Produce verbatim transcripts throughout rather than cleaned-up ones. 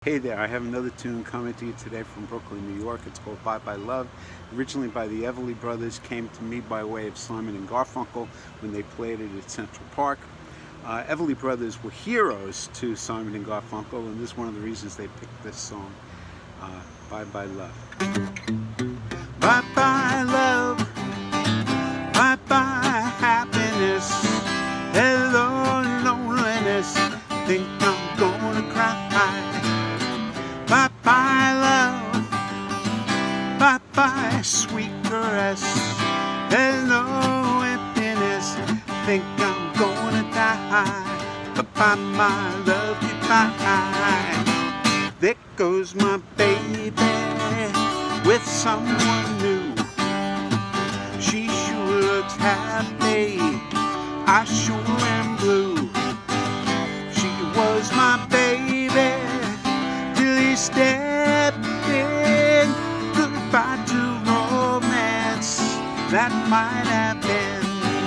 Hey there, I have another tune coming to you today from Brooklyn, New York. It's called Bye Bye Love. Originally by the Everly Brothers, came to me by way of Simon and Garfunkel when they played it at Central Park. Uh, Everly Brothers were heroes to Simon and Garfunkel, and this is one of the reasons they picked this song, uh, Bye Bye Love. Bye bye love, bye bye happiness, hello loneliness, think I'm gonna cry. Bye bye love, bye bye sweet caress, hello emptiness, think I'm gonna die. Bye bye my love, goodbye. There goes my baby with someone new. She sure looks happy, I sure am blue. She was my baby till he stepped in. Goodbye to romance that might have been.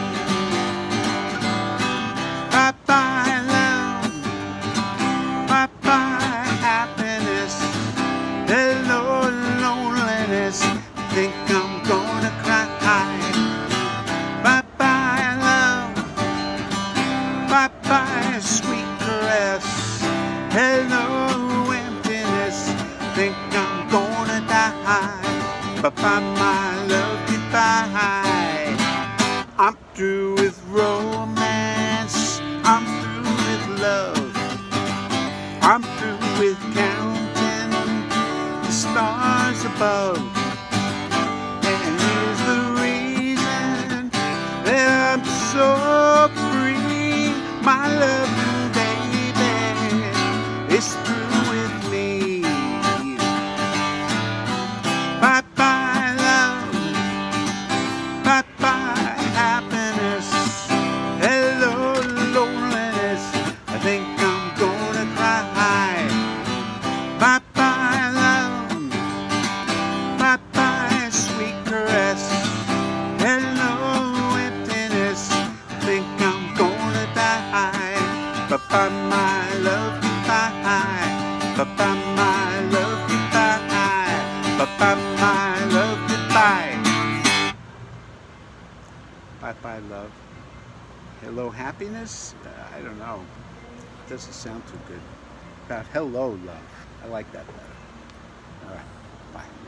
Bye bye love, bye bye happiness, hello loneliness, think I'm gonna cry. Bye bye love, bye bye sweet caress, hello emptiness, think I'm gonna die. Bye bye my love, goodbye. I'm through with romance, I'm through with love, I'm through with counting the stars above. And here's the reason that I'm so free. My loving baby is through with me. Bye bye love, bye bye happiness, hello loneliness, I think I'm gonna cry. Bye bye love, bye bye sweet caress, hello emptiness, I think I'm gonna die. Bye bye my love, goodbye. Bye bye my love, goodbye. Bye bye my love, goodbye. Bye bye love. Hello happiness? Uh, I don't know. It doesn't sound too good. About hello love. I like that better. All right. Bye.